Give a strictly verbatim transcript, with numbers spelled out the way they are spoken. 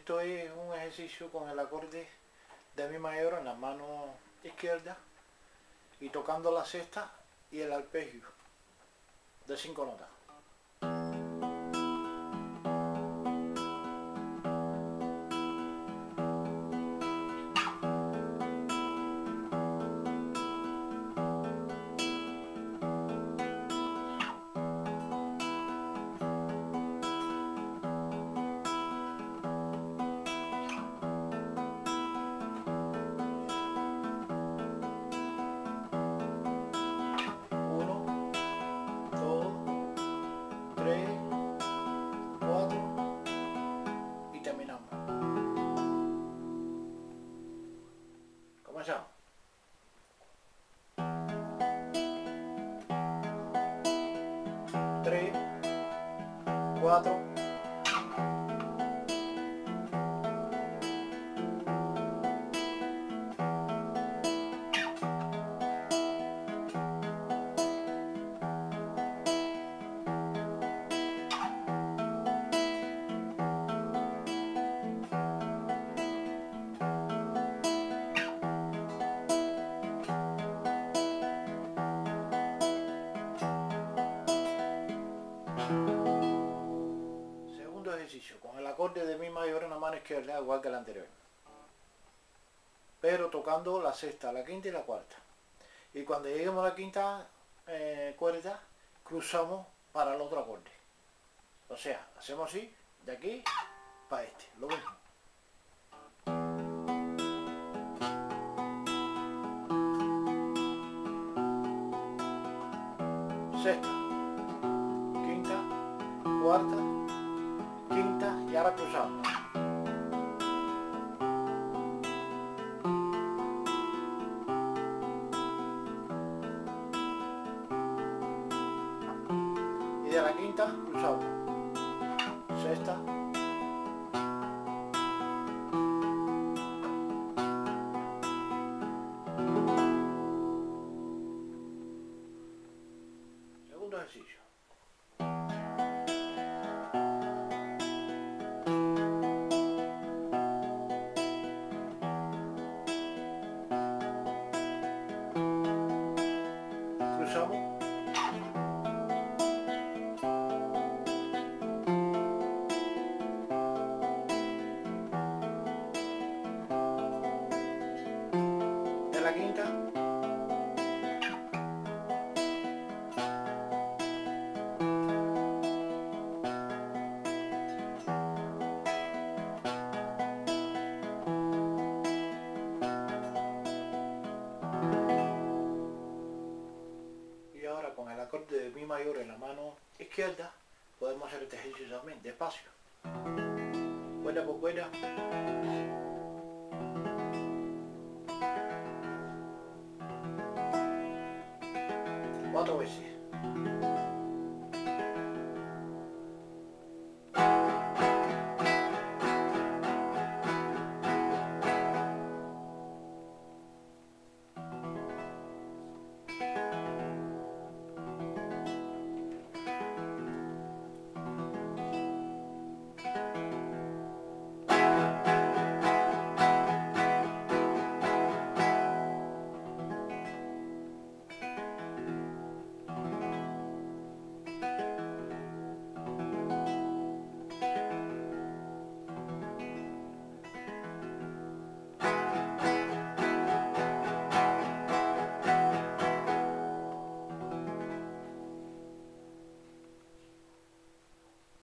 Esto es un ejercicio con el acorde de mi mayor en la mano izquierda y tocando la sexta y el arpegio de cinco notas. tres, cuatro y terminamos. Comenzamos. tres, cuatro, segundo ejercicio, con el acorde de mi mayor en la mano izquierda, igual que el anterior, pero tocando la sexta, la quinta y la cuarta. Y cuando lleguemos a la quinta eh, cuerda, cruzamos para el otro acorde. O sea, hacemos así, de aquí para este, lo mismo. Sexta, quinta, cuarta, quinta y ahora cruzamos. Y de la quinta cruzamos. Sexta, segundo ejercicio. Cruzamos. De la quinta. Y ahora con el acorde de mi mayor en la mano izquierda podemos hacer este ejercicio también, despacio. Cuerda por cuerda.